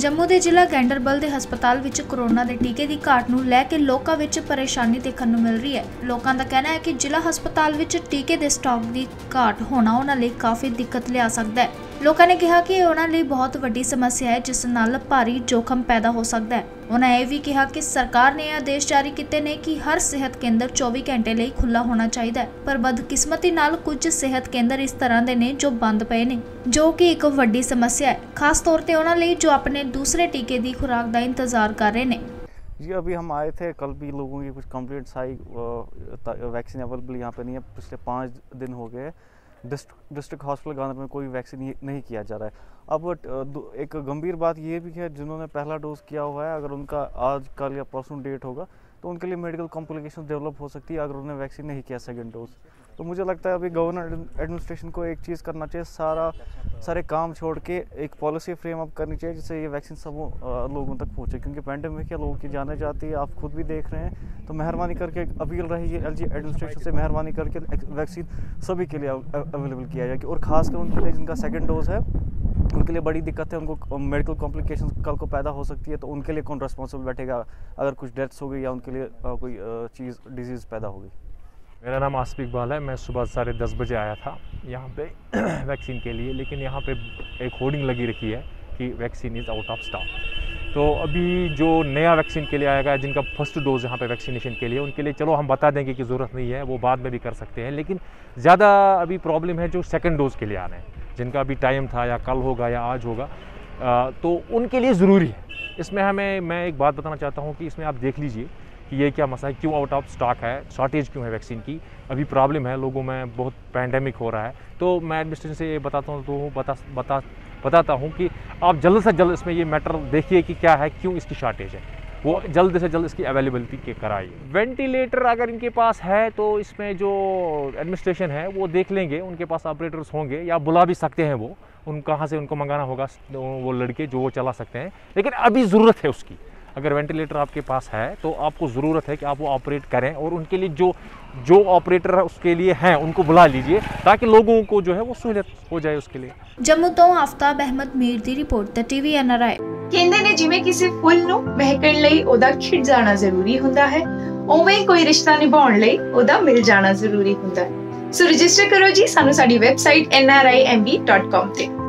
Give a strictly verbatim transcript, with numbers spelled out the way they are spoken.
ਜੰਮੂ ਦੇ ਜ਼ਿਲ੍ਹਾ ਗੈਂਡਰਬਲ ਦੇ ਹਸਪਤਾਲ ਵਿੱਚ ਕੋਰੋਨਾ ਦੇ ਟੀਕੇ ਦੀ ਘਾਟ ਨੂੰ ਲੈ ਕੇ ਲੋਕਾਂ ਵਿੱਚ ਪਰੇਸ਼ਾਨੀ ਦੇਖਣ ਨੂੰ ਮਿਲ ਰਹੀ ਹੈ। ਲੋਕਾਂ ਦਾ ਕਹਿਣਾ ਹੈ ਕਿ ਜ਼ਿਲ੍ਹਾ ਹਸਪਤਾਲ ਵਿੱਚ ਟੀਕੇ ਦੇ ਸਟਾਕ ਦੀ ਘਾਟ ਹੋਣਾ ਉਹਨਾਂ ਲਈ ਕਾਫੀ ਦਿੱਕਤ ਲਿਆ ਸਕਦਾ ਹੈ। ਲੋਕਾਂ ਨੇ ਕਿਹਾ ਕਿ ਉਹਨਾਂ ਲਈ ਬਹੁਤ ਵੱਡੀ ਸਮੱਸਿਆ ਹੈ, ਜਿਸ ਨਾਲ ਭਾਰੀ जोखम पैदा हो सकता है। उन्होंने यह भी कहा कि सरकार ने आदेश जारी किए ने कि हर सेहत केंद्र चौबीस घंटे लिए खुला होना चाहिए, पर बदकिस्मती नाल कुछ सेहत केंद्र इस तरह के ने जो बंद पे ने, जो कि एक वड्डी समस्या है, खास तौर पर उन्होंने जो अपने दूसरे टीके की खुराक का इंतजार कर रहे हैं। जी अभी हम आए थे, कल भी लोगों की कुछ कंप्लेंट्स आई, वैक्सीन अवेलेबल यहाँ पे नहीं है। पिछले पाँच दिन हो गए डिस्ट्रिक्ट हॉस्पिटल गांधी में कोई वैक्सीन नहीं किया जा रहा है। अब एक गंभीर बात ये भी है, जिन्होंने पहला डोज किया हुआ है, अगर उनका आज कल या परसों डेट होगा तो उनके लिए मेडिकल कॉम्प्लिकेशन डेवलप हो सकती है अगर उन्होंने वैक्सीन नहीं किया सेकंड डोज। तो मुझे लगता है अभी गवर्नमेंट एडमिनिस्ट्रेशन को एक चीज़ करना चाहिए, सारा सारे काम छोड़ के एक पॉलिसी फ्रेम अप करनी चाहिए जिससे ये वैक्सीन सब लोगों तक पहुँचे, क्योंकि पैंडेमिक है, लोगों की जाने जाती है, आप खुद भी देख रहे हैं। तो मेहरबानी करके अपील रहेगी एलजी एडमिनिस्ट्रेशन से, मेहरबानी करके वैक्सीन सभी के लिए अवेलेबल किया जाए, और ख़ासकर उनके लिए जिनका सेकेंड डोज है उनके लिए बड़ी दिक्कत है, उनको मेडिकल कॉम्प्लिकेशन कल को पैदा हो सकती है। तो उनके लिए कौन रिस्पॉन्सिबल बैठेगा अगर कुछ डेथ्स हो गई या उनके लिए कोई चीज़ डिजीज़ पैदा हो गई। मेरा नाम आसिफ इकबाल है। मैं सुबह साढ़े दस बजे आया था यहाँ पे वैक्सीन के लिए, लेकिन यहाँ पे एक होर्डिंग लगी रखी है कि vaccine is out of stock. तो अभी जो नया वैक्सीन के लिए आएगा, जिनका फर्स्ट डोज यहाँ पे वैक्सीनेशन के लिए, उनके लिए चलो हम बता देंगे कि ज़रूरत नहीं है, वो बाद में भी कर सकते हैं। लेकिन ज़्यादा अभी प्रॉब्लम है जो सेकंड डोज के लिए आने हैं, जिनका अभी टाइम था या कल होगा या आज होगा, तो उनके लिए ज़रूरी है। इसमें हमें मैं एक बात बताना चाहता हूँ कि इसमें आप देख लीजिए कि ये क्या मसला है, क्यों आउट ऑफ स्टॉक है, शॉर्टेज क्यों है वैक्सीन की, अभी प्रॉब्लम है, लोगों में बहुत पैंडेमिक हो रहा है। तो मैं एडमिनिस्ट्रेशन से ये बताता हूँ तो बता बता बताता हूँ कि आप जल्द से जल्द इसमें ये मैटर देखिए कि क्या है, क्यों इसकी शॉर्टेज है, वो जल्द से जल्द इसकी अवेलेबिलिटी के कराइए। वेंटिलेटर अगर इनके पास है तो इसमें जो एडमिनिस्ट्रेशन है वो देख लेंगे, उनके पास ऑपरेटर्स होंगे या बुला भी सकते हैं, वो उन कहाँ से उनको मंगाना होगा, वो लड़के जो वो चला सकते हैं। लेकिन अभी ज़रूरत है उसकी, अगर वेंटिलेटर आपके पास है तो आपको ज़रूरत है कि आप वो ऑपरेट करें, और उनके लिए जो जो ऑपरेटर उसके लिए हैं उनको बुला लीजिए, ताकि लोगों को जो है वो सहूलियत हो जाए उसके लिए। जम्मू तो आफ्ताब अहमद मीर दी report, the TV N R I. ਕਹਿੰਦੇ ਨੇ ਜਿਵੇਂ ਕਿਸੇ ਫੁੱਲ ਨੂੰ ਮਹਿਕਣ ਲਈ ਉਹਦਾ ਖਿੜ ਜਾਣਾ ਜ਼ਰੂਰੀ ਹੁੰਦਾ ਹੈ, ਉਵੇਂ ਹੀ ਕੋਈ ਰਿਸ਼ਤਾ ਨਿਭਾਉਣ ਲਈ ਉਹਦਾ ਮਿਲ ਜਾਣਾ ਜ਼ਰੂਰੀ ਹੁੰਦਾ ਹੈ। ਸੋ ਰਜਿਸਟਰ ਕਰੋ ਜੀ ਸਾਨੂੰ ਸਾਡੀ website N R I M B dot com ਤੇ।